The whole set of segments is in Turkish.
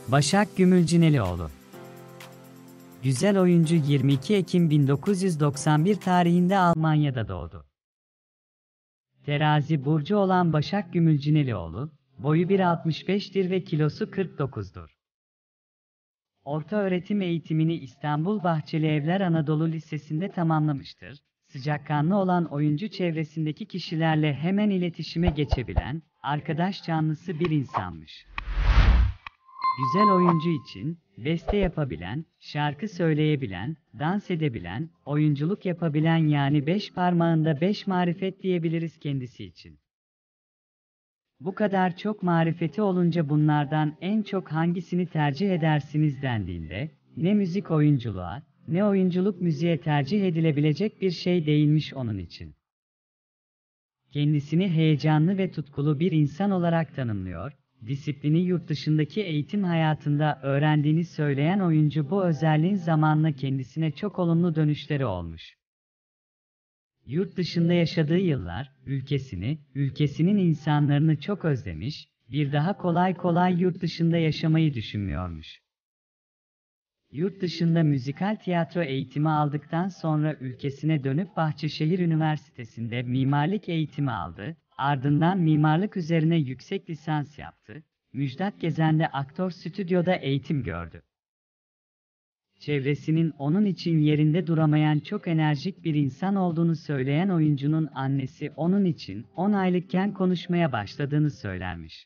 Başak Gümülcinelioğlu. Güzel oyuncu 22 Ekim 1991 tarihinde Almanya'da doğdu. Terazi burcu olan Başak Gümülcinelioğlu, boyu 1.65'tir ve kilosu 49'dur. Ortaöğretim eğitimini İstanbul Bahçelievler Anadolu Lisesi'nde tamamlamıştır. Sıcakkanlı olan oyuncu çevresindeki kişilerle hemen iletişime geçebilen, arkadaş canlısı bir insanmış. Güzel oyuncu için, beste yapabilen, şarkı söyleyebilen, dans edebilen, oyunculuk yapabilen yani 5 parmağında 5 marifet diyebiliriz kendisi için. Bu kadar çok marifeti olunca bunlardan en çok hangisini tercih edersiniz dendiğinde, ne müzik oyunculuğa, ne oyunculuk müziğe tercih edilebilecek bir şey değilmiş onun için. Kendisini heyecanlı ve tutkulu bir insan olarak tanımlıyor, disiplini yurt dışındaki eğitim hayatında öğrendiğini söyleyen oyuncu bu özelliğin zamanla kendisine çok olumlu dönüşleri olmuş. Yurt dışında yaşadığı yıllar, ülkesinin insanlarını çok özlemiş, bir daha kolay kolay yurt dışında yaşamayı düşünmüyormuş. Yurt dışında müzikal tiyatro eğitimi aldıktan sonra ülkesine dönüp Bahçeşehir Üniversitesi'nde mimarlık eğitimi aldı, ardından mimarlık üzerine yüksek lisans yaptı, Müjdat Gezen'de aktör stüdyoda eğitim gördü. Çevresinin onun için yerinde duramayan çok enerjik bir insan olduğunu söyleyen oyuncunun annesi onun için 10 aylıkken konuşmaya başladığını söylermiş.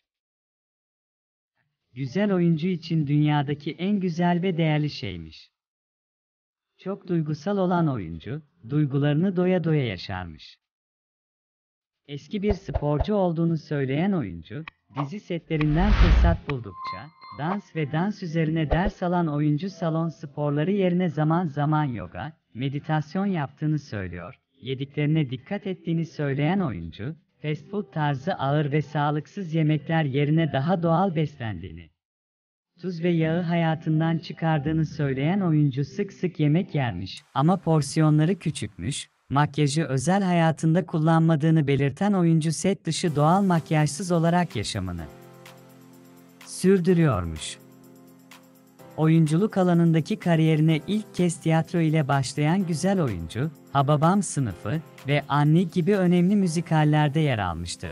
Güzel oyuncu için dünyadaki en güzel ve değerli şeymiş. Çok duygusal olan oyuncu, duygularını doya doya yaşarmış. Eski bir sporcu olduğunu söyleyen oyuncu, dizi setlerinden fırsat buldukça, dans ve dans üzerine ders alan oyuncu salon sporları yerine zaman zaman yoga, meditasyon yaptığını söylüyor, yediklerine dikkat ettiğini söyleyen oyuncu, fast food tarzı ağır ve sağlıksız yemekler yerine daha doğal beslendiğini, tuz ve yağı hayatından çıkardığını söyleyen oyuncu sık sık yemek yermiş ama porsiyonları küçükmüş, makyajı özel hayatında kullanmadığını belirten oyuncu set dışı doğal makyajsız olarak yaşamını sürdürüyormuş. Oyunculuk alanındaki kariyerine ilk kez tiyatro ile başlayan güzel oyuncu, Hababam Sınıfı ve Anne gibi önemli müzikallerde yer almıştır.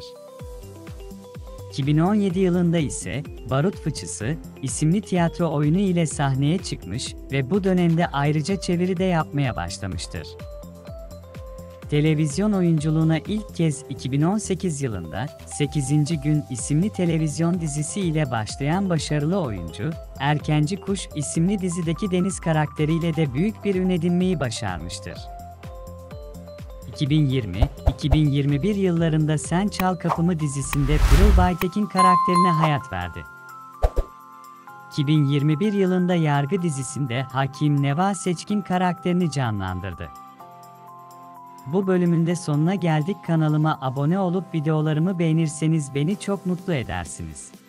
2017 yılında ise Barut Fıçısı isimli tiyatro oyunu ile sahneye çıkmış ve bu dönemde ayrıca çeviri de yapmaya başlamıştır. Televizyon oyunculuğuna ilk kez 2018 yılında 8. Gün isimli televizyon dizisi ile başlayan başarılı oyuncu, Erkenci Kuş isimli dizideki Deniz karakteriyle de büyük bir ün edinmeyi başarmıştır. 2020-2021 yıllarında Sen Çal Kapımı dizisinde Pırıl Baytekin karakterine hayat verdi. 2021 yılında Yargı dizisinde Hakim Neva Seçkin karakterini canlandırdı. Bu bölümün de sonuna geldik. Kanalıma abone olup videolarımı beğenirseniz beni çok mutlu edersiniz.